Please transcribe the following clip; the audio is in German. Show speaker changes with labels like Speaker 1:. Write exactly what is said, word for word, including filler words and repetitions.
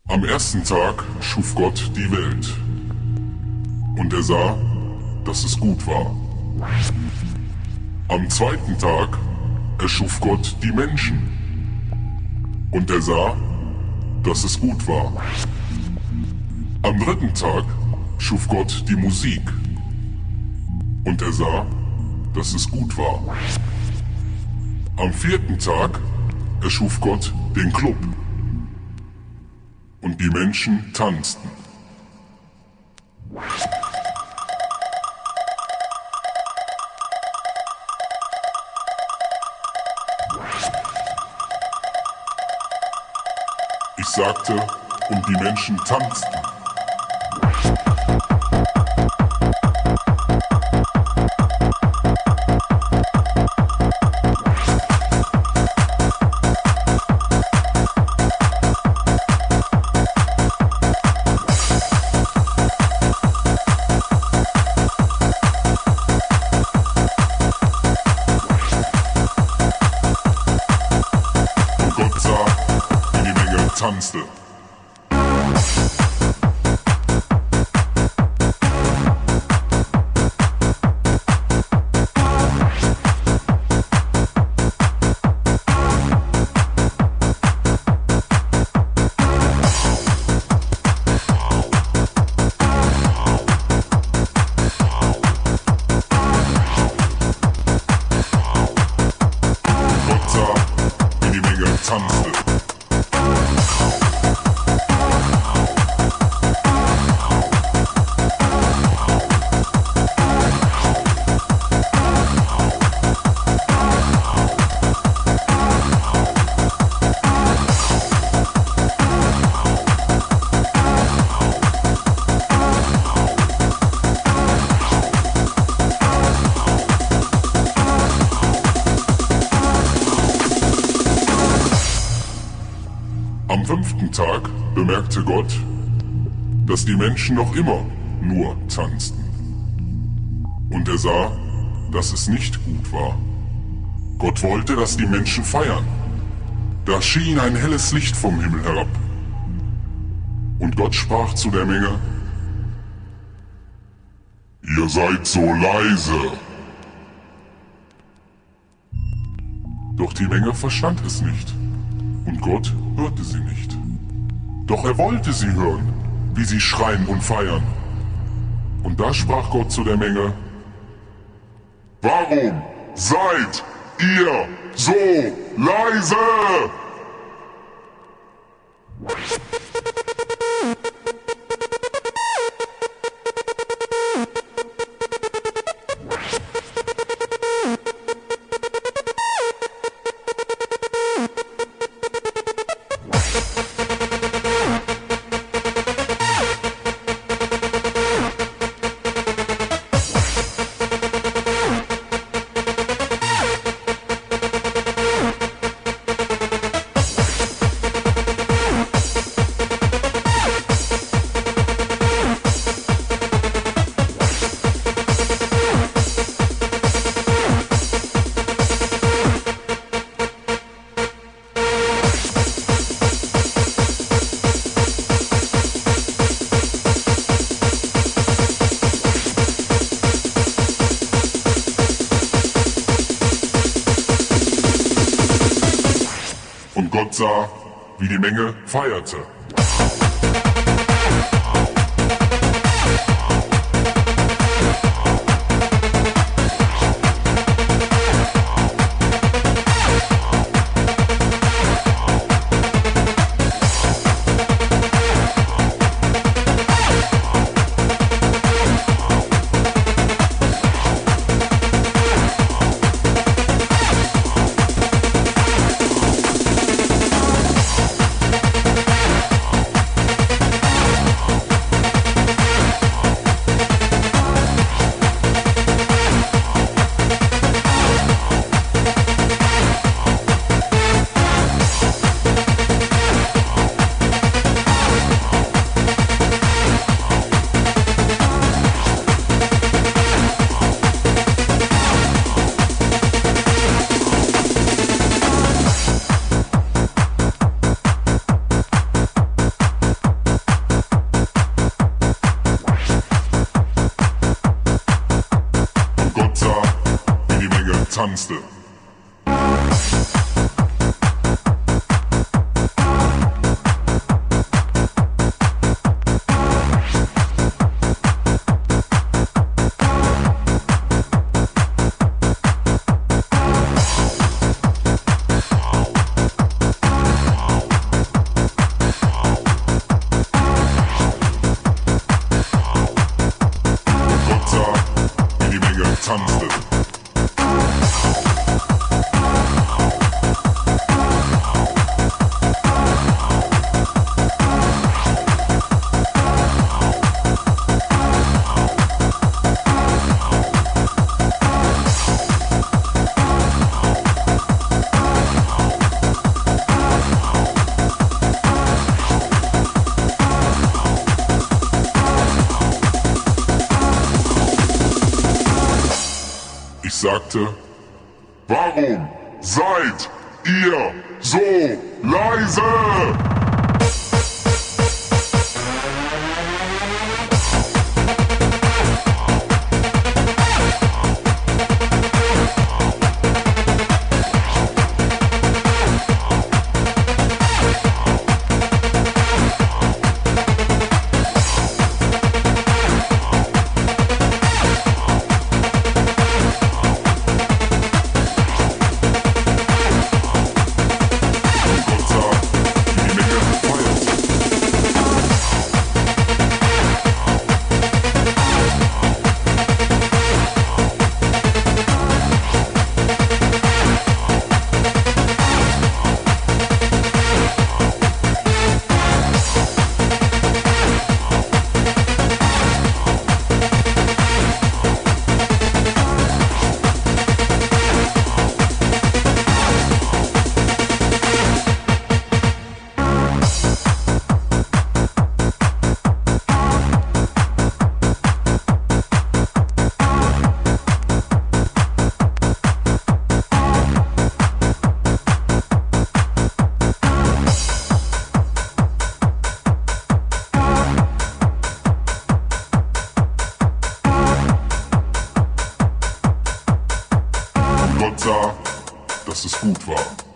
Speaker 1: Am ersten Tag schuf Gott die Welt. Und er sah, dass es gut war. Am zweiten Tag erschuf Gott die Menschen. Und er sah, dass es gut war. Am dritten Tag schuf Gott die Musik. Und er sah, dass es gut war. Am vierten Tag erschuf Gott den Club. Und die Menschen tanzten. Ich sagte, und die Menschen tanzten. Tanzte. Gott sah, wie die Menge tanzte. Am fünften Tag bemerkte Gott, dass die Menschen noch immer nur tanzten. Und er sah, dass es nicht gut war. Gott wollte, dass die Menschen feiern. Da schien ein helles Licht vom Himmel herab. Und Gott sprach zu der Menge: Ihr seid so leise. Doch die Menge verstand es nicht. Und Gott hörte sie nicht. Doch er wollte sie hören, wie sie schreien und feiern. Und da sprach Gott zu der Menge: Warum seid ihr so leise? Und Gott sah, wie die Menge feierte. tanzte. Tanzte. Ich sagte, warum seid ihr so leise? Gott sah, dass es gut war.